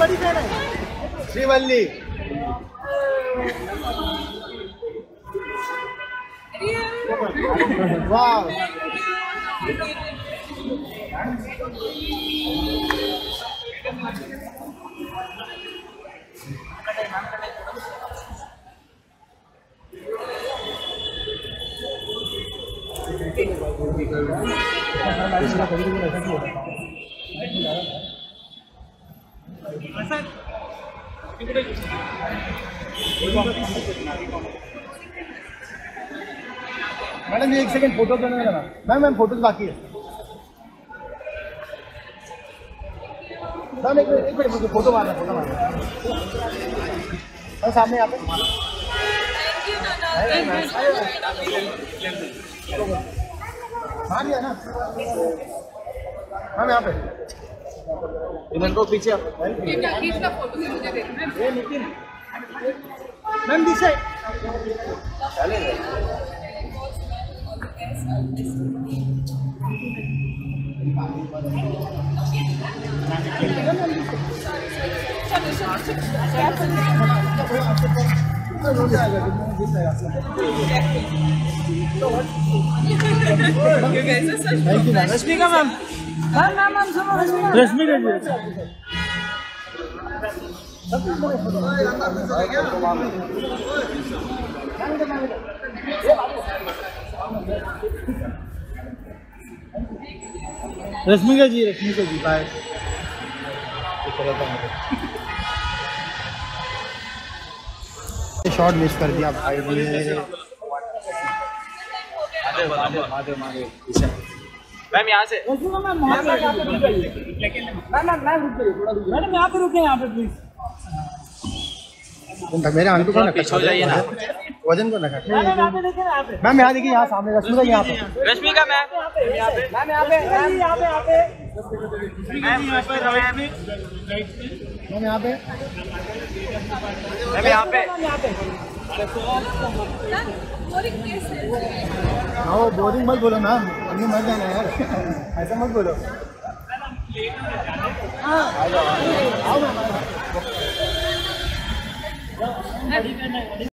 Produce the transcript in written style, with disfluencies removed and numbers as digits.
बड़ी फैन है श्रीवल्ली। वाह मैडम ये एक सेकंड फोटो करने लगा मैम फोटो बाकी है मैम। एक मिनट मुझे फोटो मारना सामने यहाँ पे मार लिया ना मैम यहाँ पे इधर को पीछे ma'am this side Rashmika ma'am Rashmika ji Rashmika ji bye. Shot miss कर दिया भाई ने। मैम यहाँ से मैडम यहाँ पे रुके यहाँ पे प्लीज। मेरे आंखों को पीछे हो जाइए ना वजन को रखा मैम यहाँ देखिए यहाँ सामने रश्मिका यहाँ पे रश्मिका मैम यहाँ पे मैम यहाँ पे हाँ बोरिंग मत बोलो मैम अभी मत जाना यार ऐसा मत बोलो। आओ मैम।